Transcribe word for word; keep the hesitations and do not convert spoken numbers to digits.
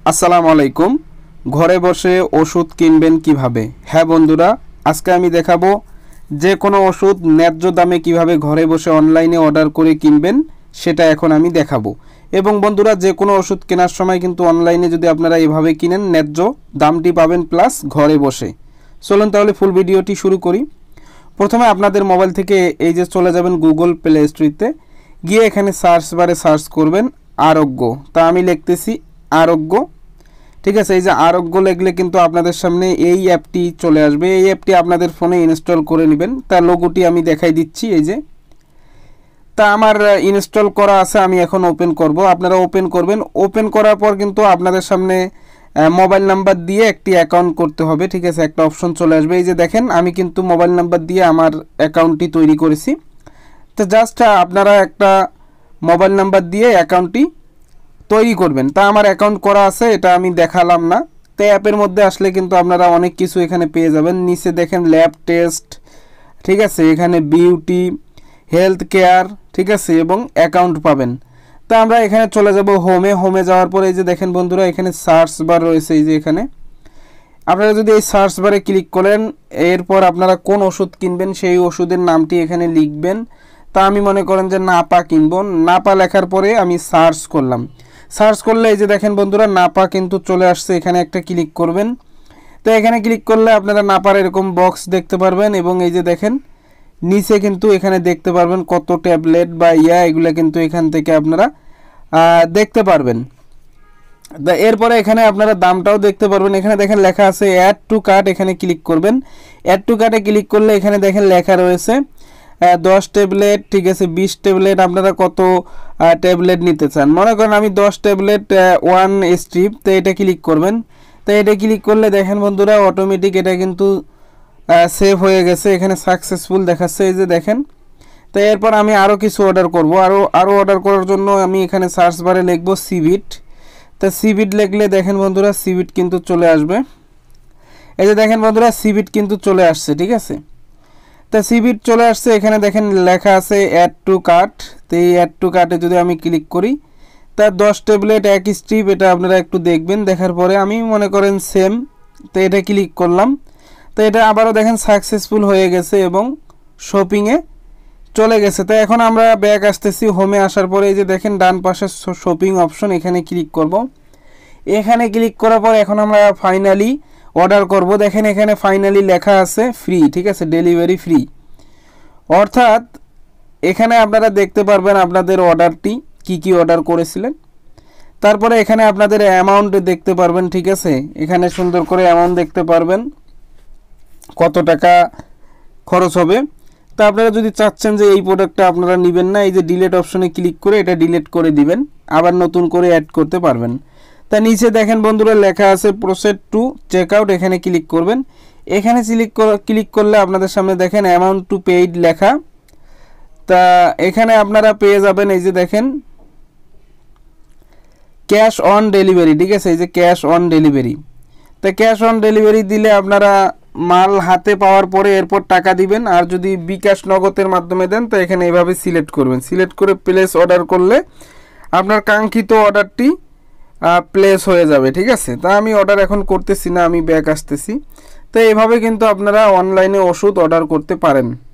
আসসালামু আলাইকুম। ঘরে বসে ওষুধ কিনবেন কিভাবে? হ্যাঁ বন্ধুরা, আজকে আমি দেখাবো যে কোনো ওষুধ ন্যায্য দামে কিভাবে ঘরে বসে অনলাইনে অর্ডার করে কিনবেন, সেটা এখন আমি দেখাবো। এবং বন্ধুরা, যে কোনো ওষুধ কেনার সময় কিন্তু অনলাইনে যদি আপনারা এভাবে কিনেন, ন্যায্য দামটি পাবেন প্লাস ঘরে বসে। চলুন তাহলে ফুল ভিডিওটি শুরু করি। প্রথমে আপনাদের মোবাইল থেকে এই যে চলে যাবেন গুগল প্লে স্টোরে, গিয়ে এখানে সার্চ বারে সার্চ করবেন আরোগ্য। তা আমি লিখতেছি আরোগ্য, ঠিক আছে। এই যে আরোগ্য লিখলে কিন্তু আপনাদের সামনে এই অ্যাপটি চলে আসবে। এই অ্যাপটি আপনাদের ফোনে ইনস্টল করে নেবেন। তার লোগোটি আমি দেখাই দিচ্ছি। এই যে তা আমার ইনস্টল করা আছে, আমি এখন ওপেন করব। আপনারা ওপেন করবেন। ওপেন করার পর কিন্তু আপনাদের সামনে মোবাইল নাম্বার দিয়ে একটি অ্যাকাউন্ট করতে হবে, ঠিক আছে। একটা অপশন চলে আসবে। এই যে দেখেন, আমি কিন্তু মোবাইল নাম্বার দিয়ে আমার অ্যাকাউন্টটি তৈরি করেছি। তো জাস্ট আপনারা একটা মোবাইল নাম্বার দিয়ে অ্যাকাউন্টটি তৈরি করবেন। তা আমার অ্যাকাউন্ট করা আছে, এটা আমি দেখালাম না। তো অ্যাপের মধ্যে আসলে কিন্তু আপনারা অনেক কিছু এখানে পেয়ে যাবেন। নিচে দেখেন ল্যাব টেস্ট, ঠিক আছে। এখানে বিউটি, হেলথ কেয়ার, ঠিক আছে, এবং অ্যাকাউন্ট পাবেন। তা আমরা এখানে চলে যাব হোমে। হোমে যাওয়ার পরে এই যে দেখেন বন্ধুরা, এখানে সার্চ বার রয়েছে। এই যে এখানে আপনারা যদি এই সার্চ বারে ক্লিক করেন, এরপর আপনারা কোন ওষুধ কিনবেন সেই ওষুধের নামটি এখানে লিখবেন। তা আমি মনে করেন যে নাপা কিনবো। নাপা লেখার পরে আমি সার্চ করলাম। সার্চ করলে এই যে দেখেন বন্ধুরা, নাপা কিন্তু চলে আসছে। এখানে একটা ক্লিক করবেন। তো এখানে ক্লিক করলে আপনারা নাপার এরকম বক্স দেখতে পারবেন। এবং এই যে দেখেন নিচে কিন্তু এখানে দেখতে পারবেন কত ট্যাবলেট বা ইয়া, এগুলো কিন্তু এখান থেকে আপনারা দেখতে পারবেন। এরপরে এখানে আপনারা দামটাও দেখতে পারবেন। এখানে দেখেন লেখা আছে অ্যাড টু কার্ট, এখানে ক্লিক করবেন। অ্যাড টু কার্টে ক্লিক করলে এখানে দেখেন লেখা রয়েছে দশ ট্যাবলেট, ঠিক আছে, বিশ ট্যাবলেট, আপনারা কত ট্যাবলেট নিতে চান। মনে করেন আমি দশ ট্যাবলেট ওয়ান স্ট্রিপ, তো এটা ক্লিক করবেন। তো এটা ক্লিক করলে দেখেন বন্ধুরা, অটোমেটিক এটা কিন্তু সেভ হয়ে গেছে। এখানে সাকসেসফুল দেখাচ্ছে, এই যে দেখেন। তো এরপর আমি আরও কিছু অর্ডার করব। আরও আরও অর্ডার করার জন্য আমি এখানে সার্চ বারে লিখব সিবিট। তো সিবিট লিখলে দেখেন বন্ধুরা, সিবিট কিন্তু চলে আসবে। এই যে দেখেন বন্ধুরা, সিবিট কিন্তু চলে আসছে, ঠিক আছে। তা সিবিট চলে আসছে। এখানে দেখেন লেখা আছে অ্যাড টু কার্ট। তো এই অ্যাড টু কার্টে যদি আমি ক্লিক করি, তার দশ ট্যাবলেট এক স্ট্রিপ, এটা আপনারা একটু দেখবেন। দেখার পরে আমি মনে করেন সেম, তো এটা ক্লিক করলাম। তো এটা আবারও দেখেন সাকসেসফুল হয়ে গেছে এবং শপিংয়ে চলে গেছে। তো এখন আমরা ব্যাক আসতেছি। হোমে আসার পরে এই যে দেখেন ডান পাশে শপিং অপশন, এখানে ক্লিক করব। এখানে ক্লিক করার পর এখন আমরা ফাইনালি অর্ডার করব। দেখেন এখানে ফাইনালি লেখা আছে ফ্রি, ঠিক আছে, ডেলিভারি ফ্রি। অর্থাৎ এখানে আপনারা দেখতে পারবেন আপনাদের অর্ডারটি কি কি অর্ডার করেছিলেন। তারপরে এখানে আপনাদের অ্যামাউন্ট দেখতে পারবেন, ঠিক আছে। এখানে সুন্দর করে অ্যামাউন্ট দেখতে পারবেন কত টাকা খরচ হবে। তা আপনারা যদি চাচ্ছেন যে এই প্রোডাক্টটা আপনারা নেবেন না, এই যে ডিলিট অপশনে ক্লিক করে এটা ডিলিট করে দিবেন, আবার নতুন করে অ্যাড করতে পারবেন। তা নিচে দেখেন বন্ধুরা লেখা আছে প্রসেড টু চেক আউট, এখানে ক্লিক করবেন। এখানে ক্লিক ক্লিক করলে আপনাদের সামনে দেখেন অ্যামাউন্ট টু পেইড লেখা। তা এখানে আপনারা পেয়ে যাবেন এই যে দেখেন ক্যাশ অন ডেলিভারি, ঠিক আছে। এই যে ক্যাশ অন ডেলিভারি। তা ক্যাশ অন ডেলিভারি দিলে আপনারা মাল হাতে পাওয়ার পরে এরপর টাকা দিবেন। আর যদি বিকাশ নগদের মাধ্যমে দেন, তো এখানে এইভাবে সিলেক্ট করবেন। সিলেক্ট করে প্লেস অর্ডার করলে আপনার কাঙ্ক্ষিত অর্ডারটি প্লেস হয়ে যাবে, ঠিক আছে। তা আমি অর্ডার এখন করতেছি না, আমি ব্যাক আসতেছি। তো এইভাবে কিন্তু আপনারা অনলাইনে ওষুধ অর্ডার করতে পারেন।